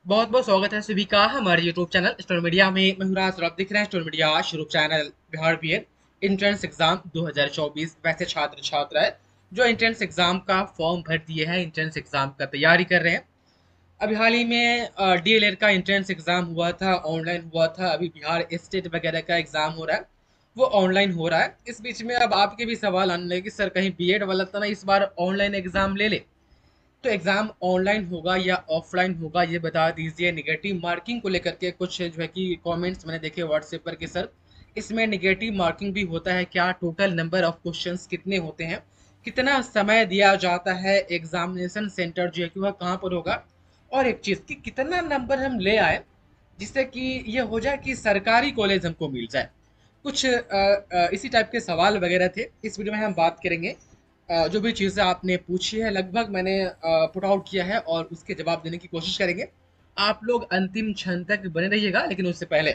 बहुत बहुत स्वागत है सभी का हमारे यूट्यूब चैनल स्टोर मीडिया में। मैं हूं राज और आप देख रहे हैं स्टोर मीडिया शुरू channel. Bihar BEd entrance exam 2024 वैसे छात्र छात्रा है जो एंट्रेंस एग्जाम का फॉर्म भर दिए हैं, एंट्रेंस एग्जाम का तैयारी कर रहे हैं। अभी हाल ही में डीएलएड का एंट्रेंस एग्जाम हुआ था, ऑनलाइन हुआ था। अभी बिहार स्टेट वगैरह का एग्जाम हो रहा है, वो ऑनलाइन हो रहा है। इस बीच में अब आपके भी सवाल आने लगे कि सर कहीं बीएड वाला तो ना इस बार ऑनलाइन एग्जाम ले ले। तो एग्जाम ऑनलाइन होगा या ऑफलाइन होगा ये बता दीजिए। निगेटिव मार्किंग को लेकर के कुछ जो है कि कमेंट्स मैंने देखे व्हाट्सएप पर कि सर इसमें निगेटिव मार्किंग भी होता है क्या, टोटल नंबर ऑफ क्वेश्चंस कितने होते हैं, कितना समय दिया जाता है, एग्जामिनेशन सेंटर जो है कि वह कहाँ पर होगा, और एक चीज़ कि कितना नंबर हम ले आए जिससे कि ये हो जाए कि सरकारी कॉलेज हमको मिल जाए। कुछ इसी टाइप के सवाल वगैरह थे, इस वीडियो में हम बात करेंगे। जो भी चीज़ें आपने पूछी है लगभग मैंने पुट आउट किया है और उसके जवाब देने की कोशिश करेंगे। आप लोग अंतिम क्षण तक बने रहिएगा, लेकिन उससे पहले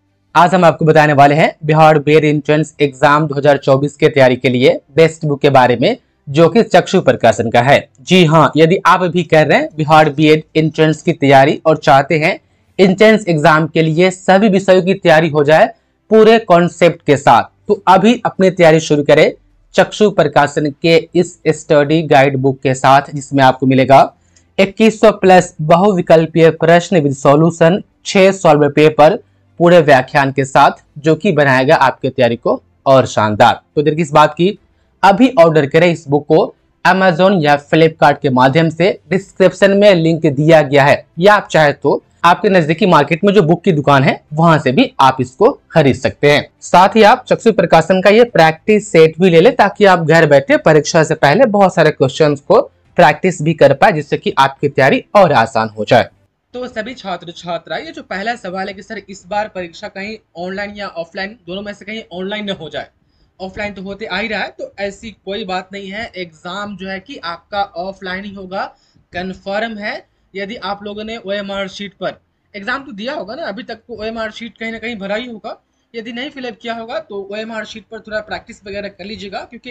आज हम आपको बताने वाले हैं बिहार बीएड एंट्रेंस एग्जाम 2024 के तैयारी के लिए बेस्ट बुक के बारे में, जो कि चक्षु प्रकाशन का है। जी हाँ, यदि आप भी कर रहे हैं बिहार बीएड एंट्रेंस की तैयारी और चाहते हैं एंट्रेंस एग्जाम के लिए सभी विषयों की तैयारी हो जाए पूरे कॉन्सेप्ट के साथ, तो अभी अपनी तैयारी शुरू करें चक्षु प्रकाशन के इस स्टडी गाइड बुक के साथ, जिसमें आपको मिलेगा 2100 प्लस बहुविकल्पीय प्रश्न विद सॉल्यूशन, 6 सॉल्व पेपर पूरे व्याख्यान के साथ, जो कि बनाएगा आपके तैयारी को और शानदार। तो देर किस बात की, अभी ऑर्डर करें इस बुक को अमेजोन या फ्लिपकार्ट के माध्यम से। डिस्क्रिप्शन में लिंक दिया गया है, या आप चाहे तो आपके नजदीकी मार्केट में जो बुक की दुकान है वहां से भी आप इसको खरीद सकते हैं। साथ ही आप चक्षु प्रकाशन का ये प्रैक्टिस सेट भी ले लें, ताकि आप घर बैठे परीक्षा से पहले बहुत सारे क्वेश्चंस को प्रैक्टिस भी कर पाए, जिससे कि आपकी तैयारी और आसान हो जाए। तो सभी छात्र छात्रा, ये जो पहला सवाल है कि सर इस बार परीक्षा कहीं ऑनलाइन या ऑफलाइन दोनों में से कहीं ऑनलाइन न हो जाए। ऑफलाइन तो होते आ ही रहा है, तो ऐसी कोई बात नहीं है। एग्जाम जो है कि आपका ऑफलाइन ही होगा, कंफर्म है। यदि आप लोगों ने ओएमआर शीट पर एग्जाम तो दिया होगा ना, अभी तक तो ओएमआर शीट कहीं ना कहीं भरा ही होगा। यदि नहीं फिलअप किया होगा तो ओएमआर शीट पर थोड़ा प्रैक्टिस वगैरह कर लीजिएगा, क्योंकि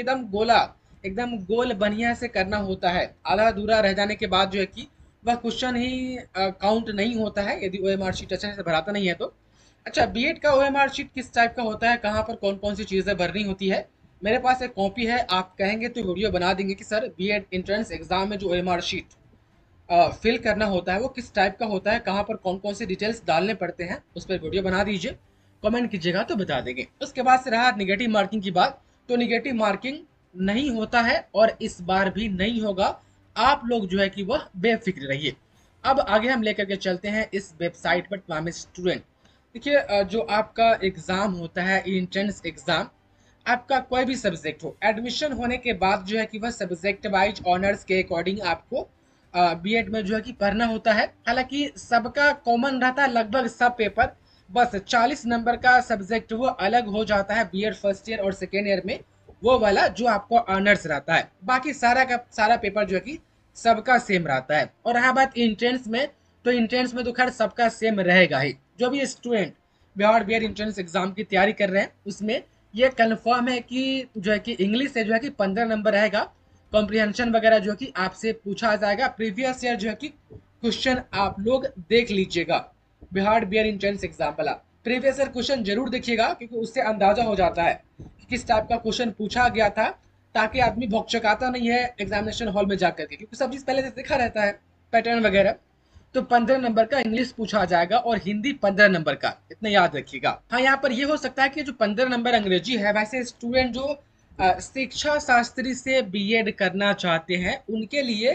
एकदम गोल बढ़िया से करना होता है। आधा अधूरा रह जाने के बाद जो है कि वह क्वेश्चन ही काउंट नहीं होता है, यदि ओएमआर शीट अच्छे से भराता नहीं है तो। अच्छा, बीएड का ओएमआर शीट किस टाइप का होता है, कहाँ पर कौन कौन सी चीज़ें भरनी होती है, मेरे पास एक कॉपी है। आप कहेंगे तो वीडियो बना देंगे कि सर बीएड एंट्रेंस एग्जाम में जो ओएमआर शीट फिल करना होता है वो किस टाइप का होता है, कहाँ पर कौन कौन से डिटेल्स डालने पड़ते हैं, उस पर वीडियो बना दीजिए। कमेंट कीजिएगा तो बता देंगे। उसके बाद से रहा निगेटिव मार्किंग की बात, तो निगेटिव मार्किंग नहीं होता है और इस बार भी नहीं होगा। आप लोग जो है कि वह बेफिक्र रहिए। अब आगे हम लेकर के चलते हैं इस वेबसाइट पर तमाम स्टूडेंट। देखिए, जो आपका एग्ज़ाम होता है एंट्रेंस एग्ज़ाम, आपका कोई भी सब्जेक्ट हो, एडमिशन होने के बाद जो है कि वह सब्जेक्ट वाइज ऑनर्स के अकॉर्डिंग आपको बीएड में जो है कि पढ़ना होता है। हालांकि सबका कॉमन रहता है लगभग सब पेपर, बस 40 नंबर का सब्जेक्ट वो अलग हो जाता है बीएड फर्स्ट ईयर और सेकेंड ईयर में, वो वाला जो आपको ऑनर्स रहता है। बाकी सारा का सारा पेपर जो है कि सबका सेम रहता है। और रहा बात इंट्रेंस में, तो इंट्रेंस में तो खैर सबका सेम रहेगा ही। जो भी student Bihar BEd entrance exam की तैयारी कर रहे हैं उसमें ये कंफर्म है कि जो है कि इंग्लिश से जो है कि 15 नंबर रहेगा। कॉम्प्रिहेंशन वगैरह जो है कि आपसे पूछा जाएगा। प्रीवियस ईयर जो है कि क्वेश्चन आप लोग देख लीजिएगा, बिहार बीएड इंट्रेंस एग्जाम वाला प्रीवियस ईयर क्वेश्चन जरूर देखिएगा, क्योंकि उससे अंदाजा हो जाता है कि किस टाइप का क्वेश्चन पूछा गया था, ताकि आदमी भौचकाता नहीं है एग्जामिनेशन हॉल में जाकर के, क्योंकि सब चीज़ पहले से देखा रहता है पैटर्न वगैरह। तो 15 नंबर का इंग्लिश पूछा जाएगा और हिंदी 15 नंबर का, इतना याद रखिएगा। हाँ, यहाँ पर ये हो सकता है कि जो 15 नंबर अंग्रेजी है, वैसे स्टूडेंट जो शिक्षा शास्त्री से बीएड करना चाहते हैं उनके लिए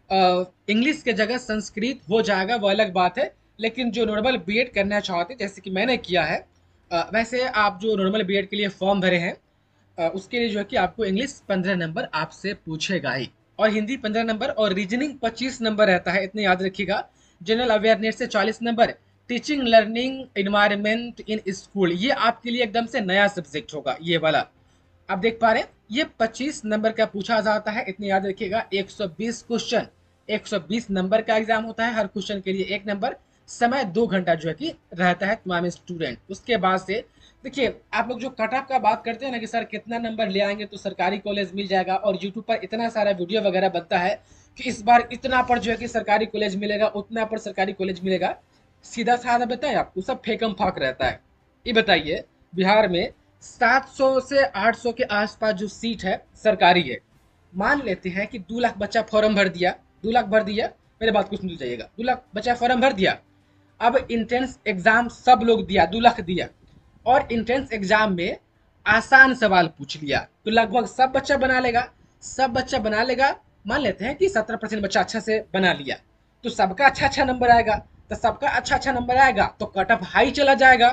इंग्लिश के जगह संस्कृत हो जाएगा, वो अलग बात है। लेकिन जो नॉर्मल बीएड करना चाहते हैं, जैसे कि मैंने किया है, वैसे आप जो नॉर्मल बीएड के लिए फॉर्म भरे हैं, उसके लिए जो है कि आपको इंग्लिश 15 नंबर आपसे पूछेगा ही, और हिंदी 15 नंबर, और रीजनिंग 25 नंबर रहता है, इतने याद रखिएगा। जनरल अवेयरनेस से 40 number, teaching learning environment in school, ये आपके लिए एकदम से नया सब्जेक्ट होगा ये वाला। आप देख पा रहे हैं ये 25 नंबर का पूछा जाता है, इतने याद रखिएगा। 120 क्वेश्चन, 120 नंबर का एग्जाम होता है, हर क्वेश्चन के लिए 1 नंबर। समय 2 घंटा जो है कि रहता है तमाम स्टूडेंट। उसके बाद से देखिए, आप लोग जो कट ऑफ का बात करते हैं ना कि सर कितना नंबर ले आएंगे तो सरकारी कॉलेज मिल जाएगा, और यूट्यूब पर इतना सारा वीडियो वगैरह बनता है कि इस बार इतना पर जो है कि सरकारी कॉलेज मिलेगा, उतना पर सरकारी कॉलेज मिलेगा। सीधा साधा बताएं आपको, सब फेकम फाक रहता है। ये बताइए, बिहार में 700 से 800 के आसपास जो सीट है सरकारी है। मान लेते हैं कि 2 लाख बच्चा फॉर्म भर दिया, 2 लाख भर दिया, मेरे बात को सुन लीजिएगा, 2 लाख बच्चा फॉर्म भर दिया। अब इंट्रेंस एग्जाम सब लोग दिया, 2 लाख दिया, और इंट्रेंस एग्जाम में आसान सवाल पूछ लिया तो लगभग सब बच्चा बना लेगा। सब बच्चा बना लेगा, मान लेते हैं कि 17% बच्चा अच्छा से बना लिया, तो सबका अच्छा अच्छा नंबर आएगा। तो सबका अच्छा अच्छा नंबर आएगा तो कट ऑफ हाई चला जाएगा।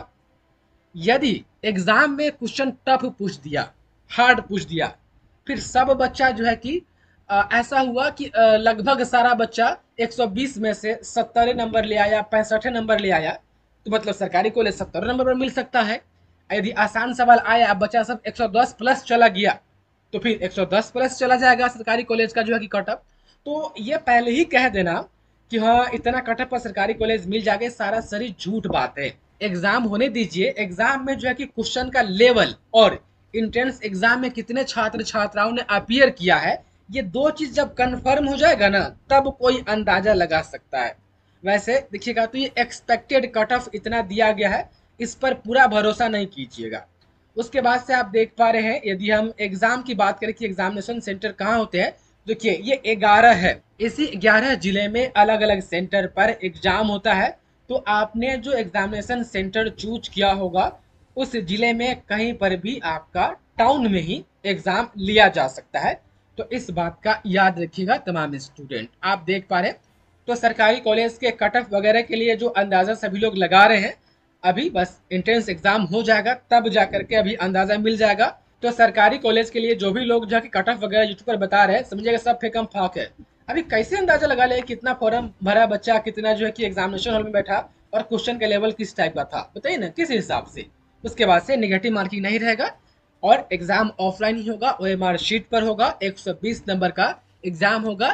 यदि एग्जाम में क्वेश्चन टफ पूछ दिया, हार्ड पूछ दिया, फिर सब बच्चा जो है कि ऐसा हुआ कि लगभग सारा बच्चा 120 में से 70 नंबर ले आया, 65 नंबर ले आया, तो मतलब सरकारी कॉलेज 70 नंबर पर मिल सकता है। यदि आसान सवाल आया, बच्चा सब 110 प्लस चला गया, तो फिर 110 प्लस चला जाएगा सरकारी कॉलेज का जो है कि कट ऑफ। तो ये पहले ही कह देना कि हाँ इतना कट ऑफ पर सरकारी कॉलेज मिल जाएगा, सारा सारी झूठ बात है। एग्जाम होने दीजिए, एग्जाम में जो है कि क्वेश्चन का लेवल और इंट्रेंस एग्जाम में कितने छात्र छात्राओं ने अपियर किया है, ये दो चीज जब कंफर्म हो जाएगा ना, तब कोई अंदाजा लगा सकता है। वैसे देखिएगा तो ये एक्सपेक्टेड कट ऑफ इतना दिया गया है, इस पर पूरा भरोसा नहीं कीजिएगा। उसके बाद से आप देख पा रहे हैं, यदि हम एग्जाम की बात करें कि एग्जामिनेशन सेंटर कहाँ होते हैं, देखिए ये 11 है। इसी 11 जिले में अलग अलग सेंटर पर एग्जाम होता है। तो आपने जो एग्जामिनेशन सेंटर चूज किया होगा, उस जिले में कहीं पर भी आपका टाउन में ही एग्जाम लिया जा सकता है। तो इस बात का याद रखिएगा तमाम स्टूडेंट। आप देख पा रहे हैं, तो सरकारी कॉलेज के कट ऑफ वगैरह के लिए जो अंदाजा सभी लोग लगा रहे हैं, अभी बस एंट्रेंस एग्जाम हो जाएगा तब जाकर के अभी अंदाजा मिल जाएगा। तो सरकारी कॉलेज के लिए जो भी लोग जाके कट ऑफ वगैरह यूट्यूब पर बता रहे हैं, समझिएगा सब फेकम फाक है। अभी कैसे अंदाजा लगा ले कितना फॉर्म भरा बच्चा, कितना जो है कि एग्जामिनेशन हॉल में बैठा, और क्वेश्चन का लेवल किस टाइप का था, बताइए ना किस हिसाब से। उसके बाद से निगेटिव मार्किंग नहीं रहेगा, और एग्जाम ऑफलाइन ही होगा, ओएमआर शीट पर होगा, 120 नंबर का एग्जाम होगा।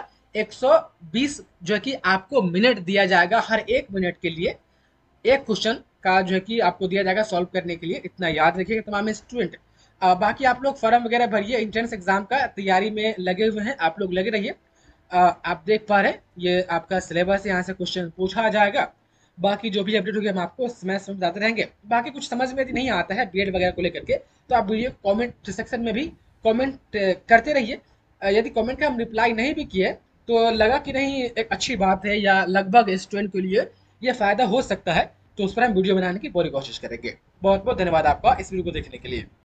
120 जो है कि आपको मिनट दिया जाएगा, हर एक मिनट के लिए एक क्वेश्चन का जो है कि आपको दिया जाएगा सॉल्व करने के लिए। इतना याद रखिएगा तमाम स्टूडेंट। बाकी आप लोग फॉर्म वगैरह भरिए, एंट्रेंस एग्जाम का तैयारी में लगे हुए हैं, आप लोग लगे रहिए। आप देख पा रहे हैं ये आपका सिलेबस, यहाँ से क्वेश्चन पूछा जाएगा। बाकी जो भी अपडेट होगी हम आपको समय समय बताते रहेंगे। बाकी कुछ समझ में नहीं आता है बीएड वगैरह को लेकर के, तो आप वीडियो कमेंट सेक्शन में भी कमेंट करते रहिए। यदि कमेंट का हम रिप्लाई नहीं भी किए, तो लगा कि नहीं एक अच्छी बात है या लगभग स्टूडेंट के लिए ये फायदा हो सकता है, तो उस पर हम वीडियो बनाने की पूरी कोशिश करेंगे। बहुत बहुत धन्यवाद आपका इस वीडियो को देखने के लिए।